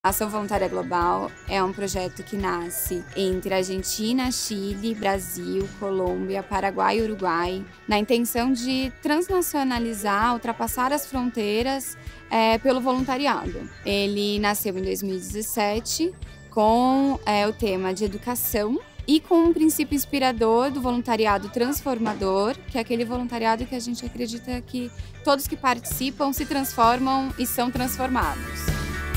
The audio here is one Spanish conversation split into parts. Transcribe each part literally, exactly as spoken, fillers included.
A Ação Voluntária Global é um projeto que nasce entre Argentina, Chile, Brasil, Colômbia, Paraguai e Uruguai, na intenção de transnacionalizar, ultrapassar as fronteiras é, pelo voluntariado. Ele nasceu em dois mil e dezessete com é, o tema de educação e com um princípio inspirador do voluntariado transformador, que é aquele voluntariado que a gente acredita que todos que participam se transformam e são transformados.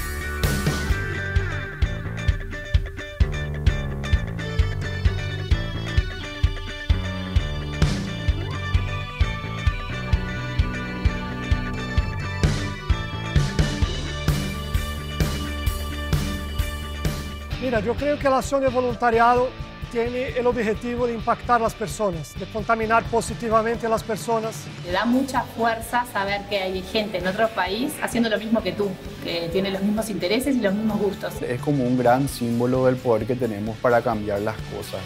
Mira, yo creo que la acción de voluntariado tiene el objetivo de impactar a las personas, de contaminar positivamente a las personas. Te da mucha fuerza saber que hay gente en otro país haciendo lo mismo que tú, que tiene los mismos intereses y los mismos gustos. Es como un gran símbolo del poder que tenemos para cambiar las cosas.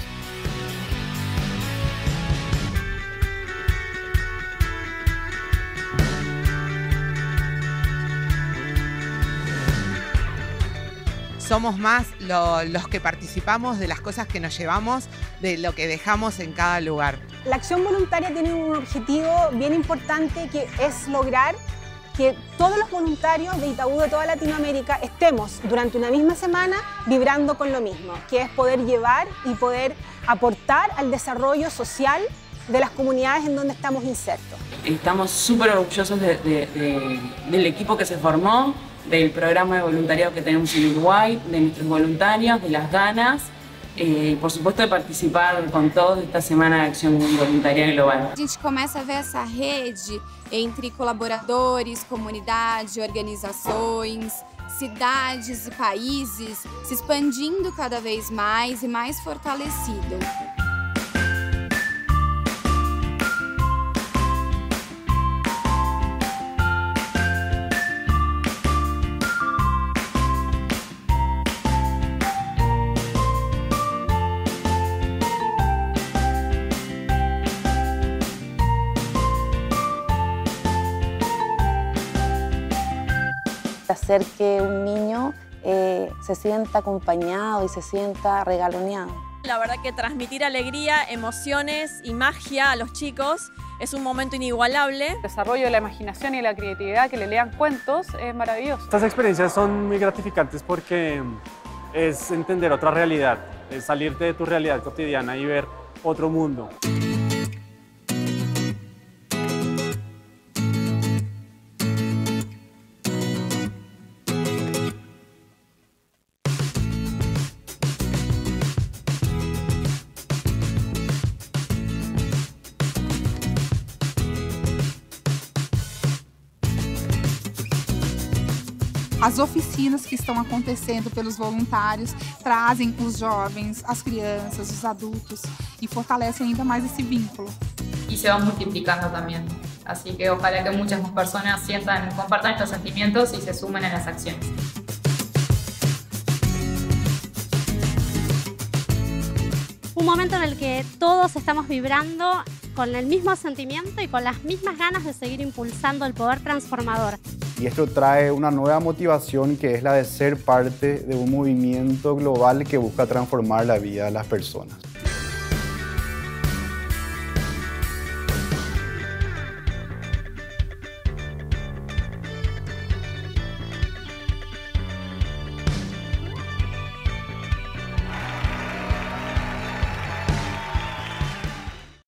Somos más lo, los que participamos de las cosas que nos llevamos, de lo que dejamos en cada lugar. La acción voluntaria tiene un objetivo bien importante, que es lograr que todos los voluntarios de Itaú de toda Latinoamérica estemos durante una misma semana vibrando con lo mismo, que es poder llevar y poder aportar al desarrollo social de las comunidades en donde estamos insertos. Estamos súper orgullosos de, de, de, del equipo que se formó, del programa de voluntariado que tenemos en Uruguay, de nuestros voluntarios, de las ganas e, por supuesto, de participar com todos esta Semana de Acción Voluntária Global. A gente começa a ver essa rede entre colaboradores, comunidade, organizações, cidades e países se expandindo cada vez mais e mais fortalecido. Hacer que un niño eh, se sienta acompañado y se sienta regaloneado. La verdad que transmitir alegría, emociones y magia a los chicos es un momento inigualable. El desarrollo de la imaginación y la creatividad, que le lean cuentos, es maravilloso. Estas experiencias son muy gratificantes porque es entender otra realidad, es salirte de tu realidad cotidiana y ver otro mundo. As oficinas que estão acontecendo pelos voluntários trazem os jovens, as crianças, os adultos e fortalecem ainda mais esse vínculo. Y se va multiplicando también. Así que ojalá que muchas más personas sientan, compartan estos sentimientos y se sumen a las acciones. Un momento en el que todos estamos vibrando con el mismo sentimiento y con las mismas ganas de seguir impulsando el poder transformador. Y esto trae una nueva motivación, que es la de ser parte de un movimiento global que busca transformar la vida de las personas.